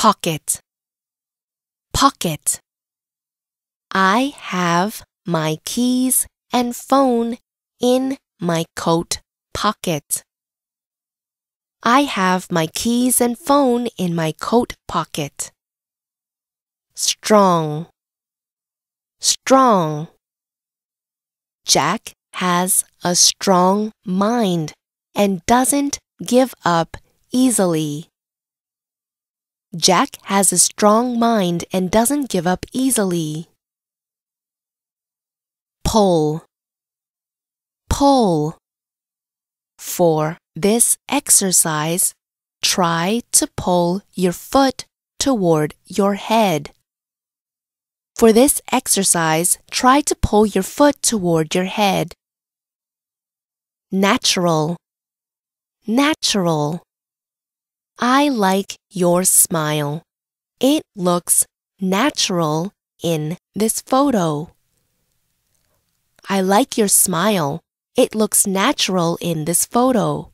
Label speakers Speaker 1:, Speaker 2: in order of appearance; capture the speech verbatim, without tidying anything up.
Speaker 1: pocket, pocket. I have my keys and phone in my coat pocket. I have my keys and phone in my coat pocket. Strong, strong. Jack has a strong mind and doesn't give up easily. Jack has a strong mind and doesn't give up easily. Pull, pull. For this exercise, try to pull your foot toward your head. For this exercise, try to pull your foot toward your head. Natural, natural. I like your smile. It looks natural in this photo. I like your smile. It looks natural in this photo.